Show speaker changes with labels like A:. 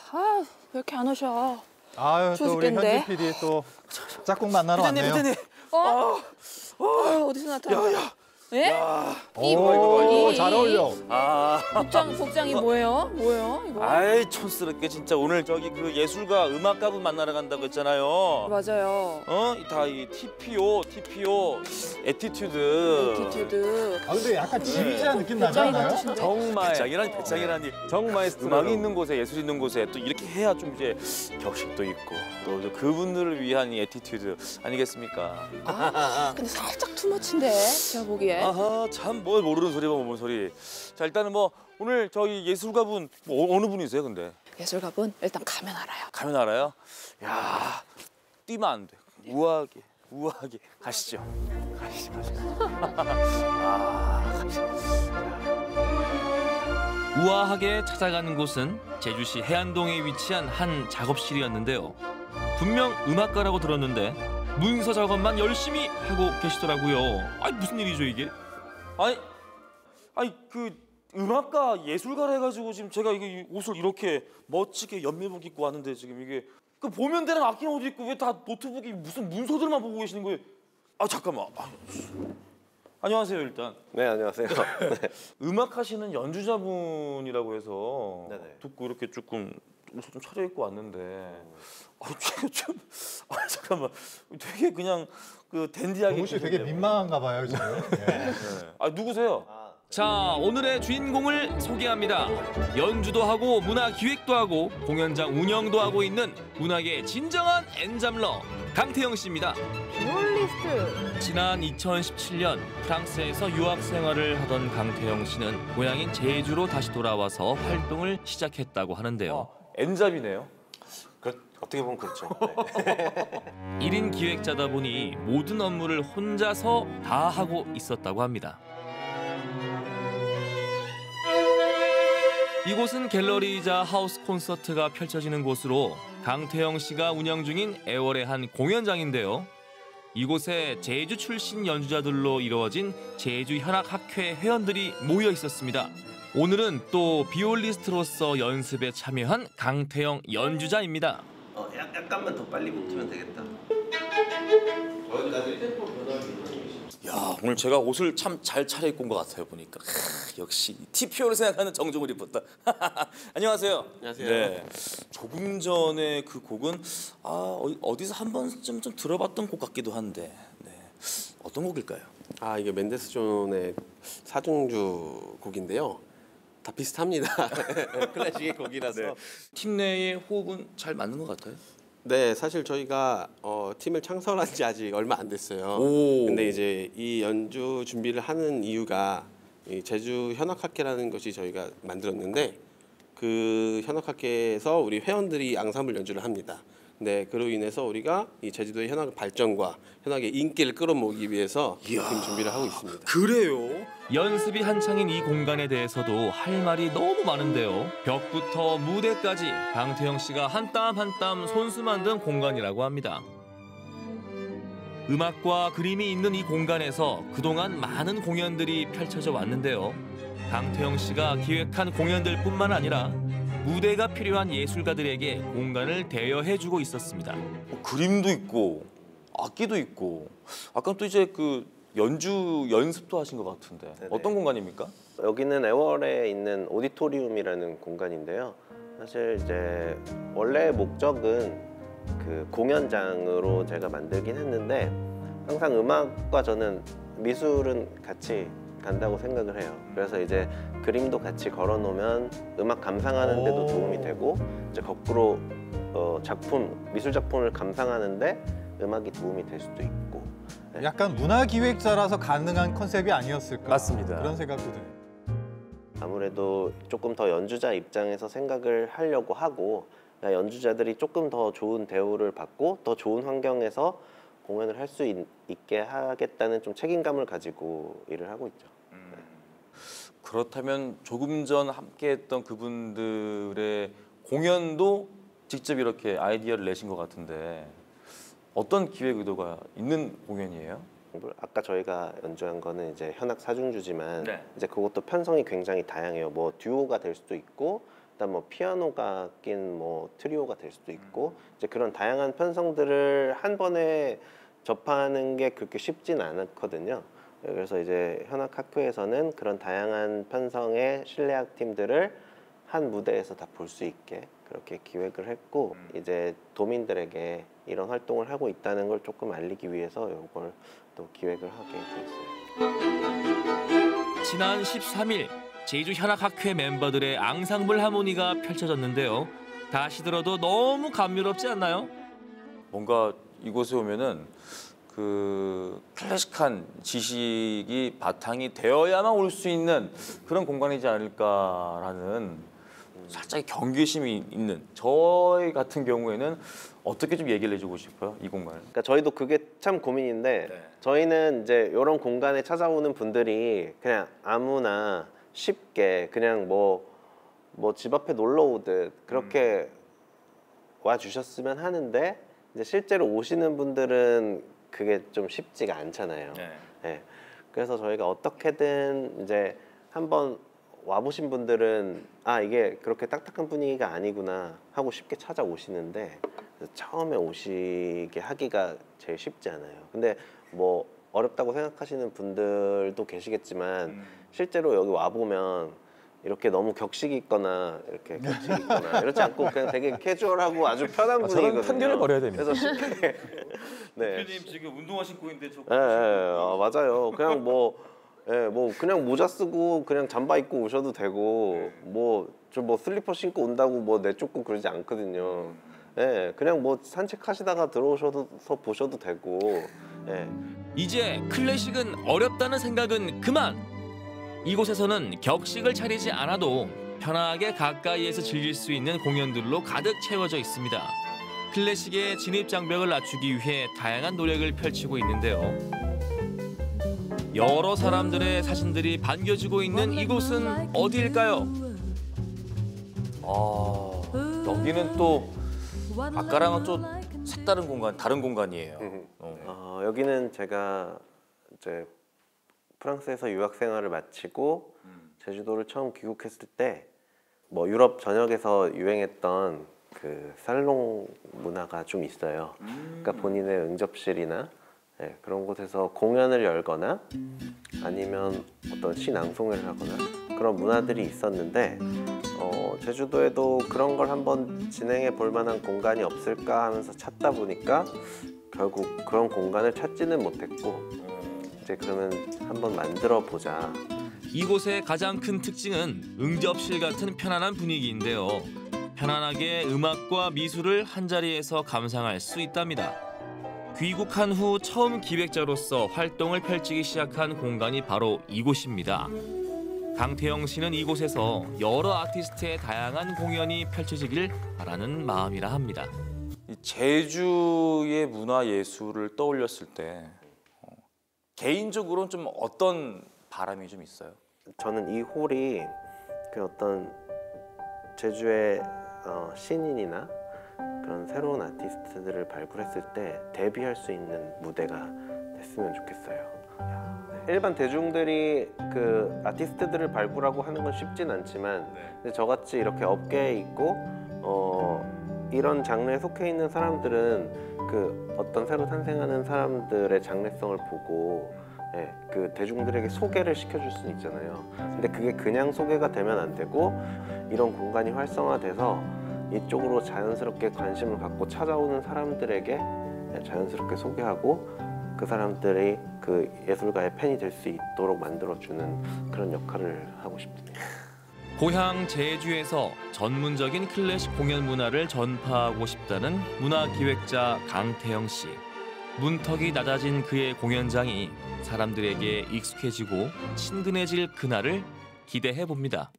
A: 아, 왜 이렇게 안 오셔?
B: 아유, 또 우리 현진 PD 또 짝꿍 만나러 왔네요.
C: 부장님.
A: 어디서 나타나?
C: 야.
A: 예?
B: 오, 잘 어울려.
A: 복장이 뭐예요? 뭐예요? 이거?
C: 아이 촌스럽게 진짜 오늘 저기 그 예술가 음악가분 만나러 간다고 했잖아요.
A: 맞아요.
C: 다 이 TPO, 에티튜드.
B: 아, 근데 약간 지휘자 느낌 나지 않아요?
C: 정말 배짱이라니.
D: 정말
C: 음악이 있는 곳에 예술이 있는 곳에 또 이렇게 해야 좀 이제 격식도 있고 또 그분들을 위한 이 에티튜드 아니겠습니까?
A: 근데 살짝 투머치인데 제가 보기에.
C: 아하 참 뭘 모르는 소리 봐 모르는 소리. 자 일단은 뭐 오늘 저희 예술가분 어느 분이세요 근데?
A: 예술가분 일단 가면 알아요.
C: 가면 알아요? 야 뛰면 안 돼. 우아하게 가시죠. 가시죠.
E: 우아하게 찾아가는 곳은 제주시 해안동에 위치한 한 작업실이었는데요. 분명 음악가라고 들었는데 문서 작업만 열심히 하고 계시더라고요. 아니 무슨 일이죠 이게?
C: 아니 그 음악가 예술가라 해가지고 지금 제가 이게 옷을 이렇게 멋지게 연매복 입고 왔는데 지금 이게 그 보면 되는 아끼는 옷도 있고 왜 다 노트북이 무슨 문서들만 보고 계시는 거예요? 아 잠깐만. 안녕하세요 일단.
D: 네, 안녕하세요. 네.
C: 음악 하시는 연주자분이라고 해서
D: 네네.
C: 듣고 이렇게 조금 옷을 좀 차려입고 왔는데 잠깐만 되게 그냥 그 댄디하게
B: 동우 씨 되게 민망한가 봐요 지금. 네.
C: 누구세요?
E: 자, 오늘의 주인공을 소개합니다. 연주도 하고 문화 기획도 하고 공연장 운영도 하고 있는 문학의 진정한 엔잡러 강태영 씨입니다.
A: 비올리스트.
E: 지난 2017년 프랑스에서 유학 생활을 하던 강태영 씨는 고향인 제주로 다시 돌아와서 활동을 시작했다고 하는데요.
C: 엔잡이네요.
D: 어떻게 보면 그렇죠. 네.
E: 1인 기획자다 보니 모든 업무를 혼자서 다 하고 있었다고 합니다. 이곳은 갤러리이자 하우스 콘서트가 펼쳐지는 곳으로 강태영 씨가 운영 중인 애월의 한 공연장인데요. 이곳에 제주 출신 연주자들로 이루어진 제주현악학회 회원들이 모여 있었습니다. 오늘은 또 비올리스트로서 연습에 참여한 강태영 연주자입니다.
D: 약간만 더 빨리 붙으면 되겠다.
C: 야 오늘 제가 옷을 참 잘 차려입고 온 것 같아요 보니까. 역시 TPO를 생각하는 정종우 리포터. 안녕하세요.
D: 안녕하세요.
C: 네. 조금 전에 그 곡은 어디서 한 번쯤 좀 들어봤던 곡 같기도 한데 네. 어떤 곡일까요?
D: 이게 맨데스 존의 사중주 곡인데요. 다 비슷합니다. 클래식의 곡이라서.
C: 네. 팀 내의 호흡은 잘 맞는 것 같아요?
D: 네, 사실 저희가 팀을 창설한 지 아직 얼마 안 됐어요. 근데 이제 이 연주 준비를 하는 이유가 이 제주 현악학회라는 것이 저희가 만들었는데 그 현악학회에서 우리 회원들이 앙상블 연주를 합니다. 네, 그로 인해서 우리가 이 제주도의 현악 발전과 현악의 인기를 끌어모으기 위해서 지금 준비를 하고 있습니다.
C: 그래요?
E: 연습이 한창인 이 공간에 대해서도 할 말이 너무 많은데요. 벽부터 무대까지 강태영 씨가 한 땀 한 땀 손수 만든 공간이라고 합니다. 음악과 그림이 있는 이 공간에서 그동안 많은 공연들이 펼쳐져 왔는데요. 강태영 씨가 기획한 공연들뿐만 아니라 무대가 필요한 예술가들에게 공간을 대여해주고 있었습니다.
C: 그림도 있고 악기도 있고 아까 또 이제 그 연주 연습도 하신 것 같은데
D: 네네.
C: 어떤 공간입니까?
D: 여기는 애월에 있는 오디토리움이라는 공간인데요. 사실 이제 원래 목적은 그 공연장으로 제가 만들긴 했는데 항상 음악과 저는 미술은 같이 간다고 생각을 해요. 그래서 이제 그림도 같이 걸어놓으면 음악 감상하는 데도 도움이 되고 이제 거꾸로 미술 작품을 감상하는데 음악이 도움이 될 수도 있고. 네.
B: 약간 문화기획자라서 가능한 컨셉이 아니었을까.
D: 맞습니다.
B: 그런 생각도 드네요.
D: 아무래도 조금 더 연주자 입장에서 생각을 하려고 하고 연주자들이 조금 더 좋은 대우를 받고 더 좋은 환경에서 공연을 할 수 있게 하겠다는 좀 책임감을 가지고 일을 하고 있죠.
C: 그렇다면 조금 전 함께했던 그분들의 공연도 직접 이렇게 아이디어를 내신 것 같은데 어떤 기획 의도가 있는 공연이에요?
D: 아까 저희가 연주한 거는 이제 현악 사중주지만
C: 네.
D: 이제 그것도 편성이 굉장히 다양해요. 뭐 듀오가 될 수도 있고 일단 뭐 피아노가 낀 뭐 트리오가 될 수도 있고 이제 그런 다양한 편성들을 한 번에 접하는 게 그렇게 쉽진 않거든요. 그래서 이제 현악학교에서는 그런 다양한 편성의 실내악 팀들을 한 무대에서 다 볼 수 있게 그렇게 기획을 했고 이제 도민들에게 이런 활동을 하고 있다는 걸 조금 알리기 위해서 이걸 또 기획을 하게 됐어요.
E: 지난 13일 제주 현악학회 멤버들의 앙상블 하모니가 펼쳐졌는데요. 다시 들어도 너무 감미롭지 않나요?
C: 뭔가 이곳에 오면은 그 클래식한 지식이 바탕이 되어야만 올 수 있는 그런 공간이지 않을까라는 살짝 경계심이 있는 저희 같은 경우에는 어떻게 좀 얘기를 해주고 싶어요, 이 공간을.
D: 그러니까 저희도 그게 참 고민인데 저희는 이제 이런 공간에 찾아오는 분들이 그냥 아무나 쉽게 그냥 뭐 집 앞에 놀러 오듯 그렇게 와 주셨으면 하는데 이제 실제로 오시는 분들은 그게 좀 쉽지가 않잖아요. 네. 그래서 저희가 어떻게든 이제 한번 와보신 분들은 아 이게 그렇게 딱딱한 분위기가 아니구나 하고 쉽게 찾아오시는데 처음에 오시게 하기가 제일 쉽지 않아요. 근데 뭐 어렵다고 생각하시는 분들도 계시겠지만 실제로 여기 와보면 이렇게 너무 격식 있거나 이렇게 격식 있거나 이렇지 않고 그냥 되게 캐주얼하고 아주 편한 분위기거든요.
B: 저는 편견을 버려야 됩니다.
D: 그래서 쉽게 네.
C: 대표님 지금 운동화 신고 있는데 저.
D: 맞아요. 그냥 뭐 그냥 모자 쓰고 그냥 잠바 입고 오셔도 되고 저 슬리퍼 신고 온다고 뭐 내쫓고 그러지 않거든요. 그냥 뭐 산책하시다가 들어오셔서 보셔도 되고.
E: 이제 클래식은 어렵다는 생각은 그만! 이곳에서는 격식을 차리지 않아도 편하게 가까이에서 즐길 수 있는 공연들로 가득 채워져 있습니다. 클래식의 진입 장벽을 낮추기 위해 다양한 노력을 펼치고 있는데요. 여러 사람들의 사진들이 반겨지고 있는 이곳은 어디일까요?
C: 여기는 또 아까랑은 또 색다른 공간, 다른 공간이에요.
D: 여기는 제가 이제 프랑스에서 유학 생활을 마치고 제주도를 처음 귀국했을 때 뭐 유럽 전역에서 유행했던 그 살롱 문화가 좀 있어요. 그러니까 본인의 응접실이나 그런 곳에서 공연을 열거나 아니면 어떤 시낭송회를 하거나 그런 문화들이 있었는데 제주도에도 그런 걸 한번 진행해 볼 만한 공간이 없을까 하면서 찾다 보니까 결국 그런 공간을 찾지는 못했고 이제 그러면 한번 만들어 보자.
E: 이곳의 가장 큰 특징은 응접실 같은 편안한 분위기인데요. 편안하게 음악과 미술을 한자리에서 감상할 수 있답니다. 귀국한 후 처음 기획자로서 활동을 펼치기 시작한 공간이 바로 이곳입니다. 강태영 씨는 이곳에서 여러 아티스트의 다양한 공연이 펼쳐지길 바라는 마음이라 합니다.
C: 제주의 문화 예술을 떠올렸을 때 개인적으로는 좀 어떤 바람이 좀 있어요?
D: 저는 이 홀이 그 어떤 제주의 신인이나 그런 새로운 아티스트들을 발굴했을 때 데뷔할 수 있는 무대가 됐으면 좋겠어요. 일반 대중들이 그 아티스트들을 발굴하고 하는 건 쉽진 않지만 근데 저같이 이렇게 업계에 있고 이런 장르에 속해 있는 사람들은 그 어떤 새로 탄생하는 사람들의 장래성을 보고 그 대중들에게 소개를 시켜줄 수는 있잖아요. 근데 그게 그냥 소개가 되면 안 되고 이런 공간이 활성화돼서 이쪽으로 자연스럽게 관심을 갖고 찾아오는 사람들에게 자연스럽게 소개하고 그 사람들이 그 예술가의 팬이 될 수 있도록 만들어주는 그런 역할을 하고 싶습니다.
E: 고향 제주에서 전문적인 클래식 공연 문화를 전파하고 싶다는 문화기획자 강태영 씨. 문턱이 낮아진 그의 공연장이 사람들에게 익숙해지고 친근해질 그날을 기대해 봅니다.